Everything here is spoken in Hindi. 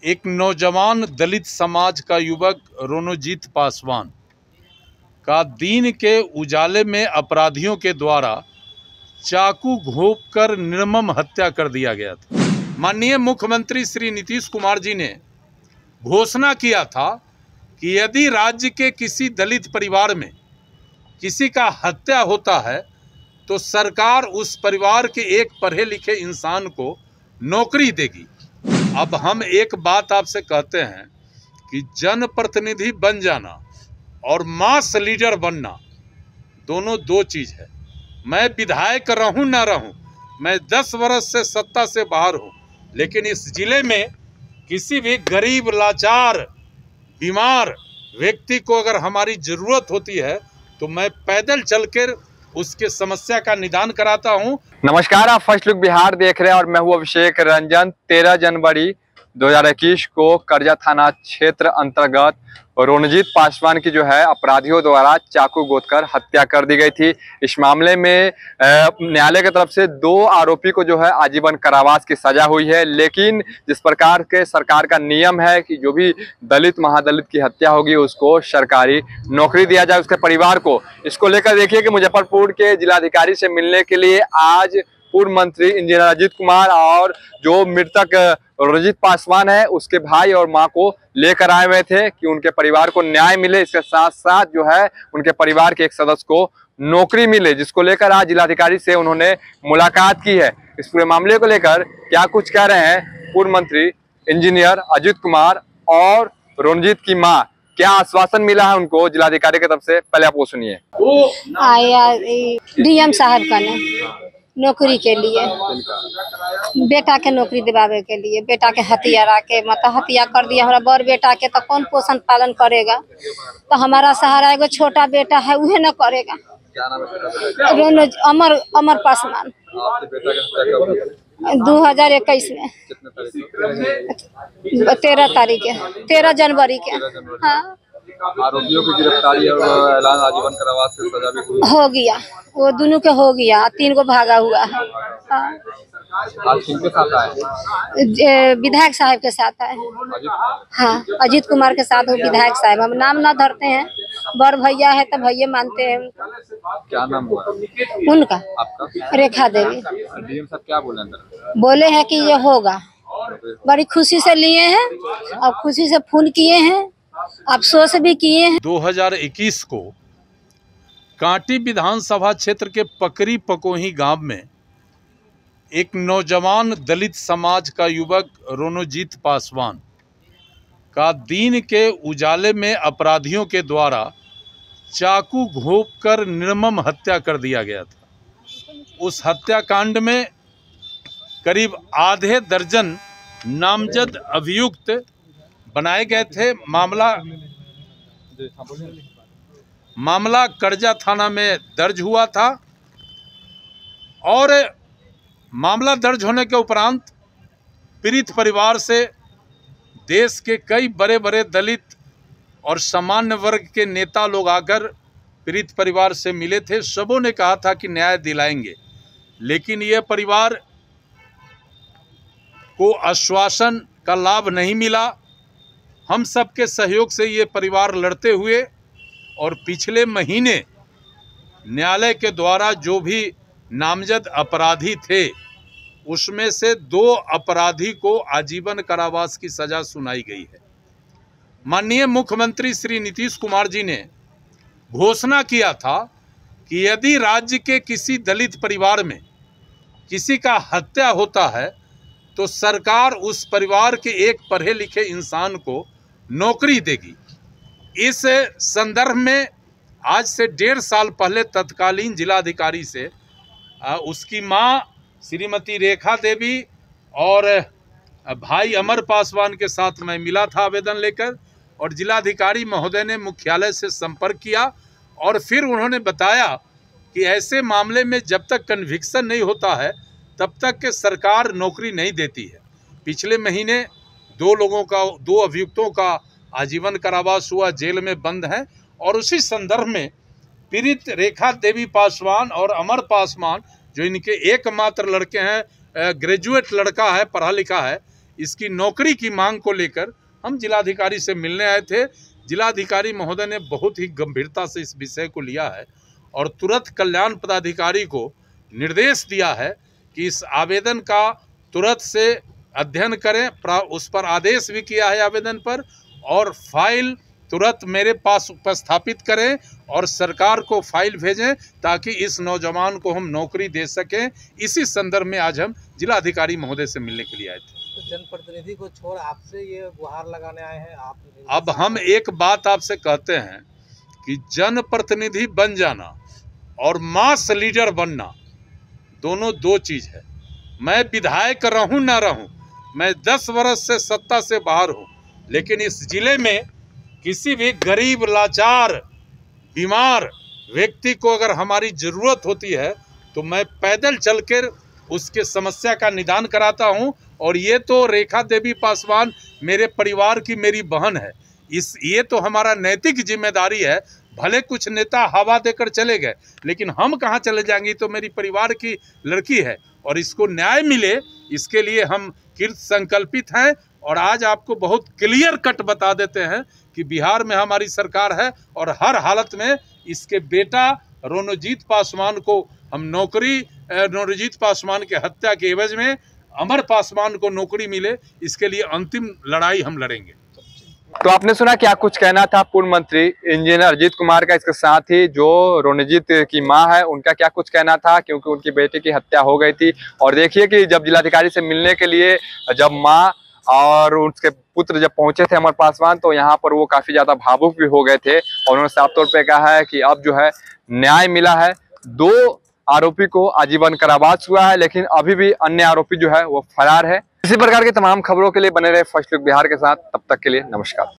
एक नौजवान दलित समाज का युवक रोनोजीत पासवान का दिन के उजाले में अपराधियों के द्वारा चाकू घोंपकर निर्मम हत्या कर दिया गया था। माननीय मुख्यमंत्री श्री नीतीश कुमार जी ने घोषणा किया था कि यदि राज्य के किसी दलित परिवार में किसी का हत्या होता है तो सरकार उस परिवार के एक पढ़े लिखे इंसान को नौकरी देगी। अब हम एक बात आपसे कहते हैं कि जनप्रतिनिधि बन जाना और मास लीडर बनना दोनों दो चीज़ है। मैं विधायक रहूं ना रहूं, मैं 10 वर्ष से सत्ता से बाहर हूं, लेकिन इस जिले में किसी भी गरीब, लाचार, बीमार व्यक्ति को अगर हमारी ज़रूरत होती है तो मैं पैदल चलकर उसके समस्या का निदान कराता हूं। नमस्कार, आप फर्स्ट लुक बिहार देख रहे हैं और मैं हूं अभिषेक रंजन। 13 जनवरी 2021 को करजा थाना क्षेत्र अंतर्गत रोनोजीत पासवान की जो है अपराधियों द्वारा चाकू गोदकर हत्या कर दी गई थी। इस मामले में न्यायालय की तरफ से 2 आरोपी को जो है आजीवन कारावास की सजा हुई है। लेकिन जिस प्रकार के सरकार का नियम है कि जो भी दलित महादलित की हत्या होगी उसको सरकारी नौकरी दिया जाए उसके परिवार को, इसको लेकर देखिए कि मुजफ्फरपुर के जिलाधिकारी से मिलने के लिए आज पूर्व मंत्री इंजीनियर अजीत कुमार और जो मृतक रोनोजीत पासवान है उसके भाई और मां को लेकर आए हुए थे कि उनके परिवार को न्याय मिले। इसके साथ साथ जो है उनके परिवार के एक सदस्य को नौकरी मिले, जिसको लेकर आज जिलाधिकारी से उन्होंने मुलाकात की है। इस पूरे मामले को लेकर क्या कुछ कह रहे हैं पूर्व मंत्री इंजीनियर अजीत कुमार और रोनोजीत की मां, क्या आश्वासन मिला है उनको जिलाधिकारी की तरफ से, पहले आप वो सुनिए। डीएम साहब का ने नौकरी के लिए, बेटा के नौकरी दिवावे के लिए, बेटा के हत्या के मतलब हत्या कर दिया हमारा बड़ बेटा के, तो कौन पोषण पालन करेगा? तो हमारा सहारा एगो छोटा बेटा है उहे न करेगा। अमर पासवान 2021 में 13 तारीख के 13 जनवरी के। हाँ, आरोपियों की गिरफ्तारी और ऐलान आजीवन कारावास से सजा भी हो गया, वो दोनों के हो गया, 3 को भागा हुआ है। हाँ। आज किनके साथ आए? विधायक साहब के साथ आए। हाँ, अजीत कुमार के साथ हो विधायक साहब। हम नाम ना धरते हैं, बड़ भैया है तो भैया मानते हैं उनका। क्या नाम हुआ उनका? आपका? रेखा देवी। डीएम साहब क्या बोले अंदर? बोले हैं कि ये होगा, बड़ी खुशी से लिए हैं और खुशी से फोन किए हैं, अफसोस भी किए हैं। 2021 को कांटी विधानसभा क्षेत्र के पकरी पकोही गांव में एक नौजवान दलित समाज का युवक रोनोजीत पासवान का दिन के उजाले में अपराधियों के द्वारा चाकू घोंपकर निर्मम हत्या कर दिया गया था। उस हत्याकांड में करीब आधे दर्जन नामजद अभियुक्त बनाए गए थे। मामला करजा थाना में दर्ज हुआ था और मामला दर्ज होने के उपरांत पीड़ित परिवार से देश के कई बड़े बड़े दलित और सामान्य वर्ग के नेता लोग आकर पीड़ित परिवार से मिले थे। सबों ने कहा था कि न्याय दिलाएंगे, लेकिन यह परिवार को आश्वासन का लाभ नहीं मिला। हम सबके सहयोग से ये परिवार लड़ते हुए और पिछले महीने न्यायालय के द्वारा जो भी नामजद अपराधी थे उसमें से 2 अपराधी को आजीवन कारावास की सजा सुनाई गई है। माननीय मुख्यमंत्री श्री नीतीश कुमार जी ने घोषणा किया था कि यदि राज्य के किसी दलित परिवार में किसी का हत्या होता है तो सरकार उस परिवार के एक पढ़े लिखे इंसान को नौकरी देगी। इस संदर्भ में आज से 1.5 साल पहले तत्कालीन जिलाधिकारी से उसकी मां श्रीमती रेखा देवी और भाई अमर पासवान के साथ मैं मिला था आवेदन लेकर, और जिलाधिकारी महोदय ने मुख्यालय से संपर्क किया और फिर उन्होंने बताया कि ऐसे मामले में जब तक कन्विक्शन नहीं होता है तब तक के सरकार नौकरी नहीं देती है। पिछले महीने 2 अभियुक्तों का आजीवन कारावास हुआ, जेल में बंद हैं, और उसी संदर्भ में पीड़ित रेखा देवी पासवान और अमर पासवान जो इनके एकमात्र लड़के हैं, ग्रेजुएट लड़का है, पढ़ा लिखा है, इसकी नौकरी की मांग को लेकर हम जिलाधिकारी से मिलने आए थे। जिलाधिकारी महोदय ने बहुत ही गंभीरता से इस विषय को लिया है और तुरंत कल्याण पदाधिकारी को निर्देश दिया है कि इस आवेदन का तुरंत से अध्ययन करें, उस पर आदेश भी किया है आवेदन पर, और फाइल तुरंत मेरे पास उपस्थापित करें और सरकार को फाइल भेजें ताकि इस नौजवान को हम नौकरी दे सकें। इसी संदर्भ में आज हम जिलाधिकारी महोदय से मिलने के लिए आए थे। तो जनप्रतिनिधि को छोड़ आपसे ये गुहार लगाने आए हैं आप? अब हम एक बात आपसे कहते हैं कि जनप्रतिनिधि बन जाना और मास लीडर बनना दोनों दो चीज़ है। मैं विधायक रहूं ना रहूं, मैं 10 वर्ष से सत्ता से बाहर हूं, लेकिन इस जिले में किसी भी गरीब, लाचार, बीमार व्यक्ति को अगर हमारी ज़रूरत होती है तो मैं पैदल चलकर उसके समस्या का निदान कराता हूं। और ये तो रेखा देवी पासवान मेरे परिवार की मेरी बहन है, ये तो हमारा नैतिक जिम्मेदारी है। भले कुछ नेता हवा देकर चले गए, लेकिन हम कहाँ चले जाएंगे, तो मेरी परिवार की लड़की है और इसको न्याय मिले, इसके लिए हम कृत संकल्पित हैं। और आज आपको बहुत क्लियर कट बता देते हैं कि बिहार में हमारी सरकार है और हर हालत में इसके बेटा रोनोजीत पासवान को हम नौकरी, रोनोजीत पासवान के हत्या के एवज में अमर पासवान को नौकरी मिले, इसके लिए अंतिम लड़ाई हम लड़ेंगे। तो आपने सुना क्या कुछ कहना था पूर्व मंत्री इंजीनियर अजीत कुमार का। इसके साथ ही जो रोनोजीत की मां है उनका क्या कुछ कहना था, क्योंकि उनकी बेटी की हत्या हो गई थी। और देखिए कि जब जिलाधिकारी से मिलने के लिए जब मां और उसके पुत्र जब पहुंचे थे अमर पासवान, तो यहाँ पर वो काफी ज्यादा भावुक भी हो गए थे और उन्होंने साफ तौर पे कहा है कि अब जो है न्याय मिला है। 2 आरोपी को आजीवन कारावास हुआ है, लेकिन अभी भी अन्य आरोपी जो है वो फरार है। इसी प्रकार की तमाम खबरों के लिए बने रहे फर्स्ट लुक बिहार के साथ। तब तक के लिए नमस्कार।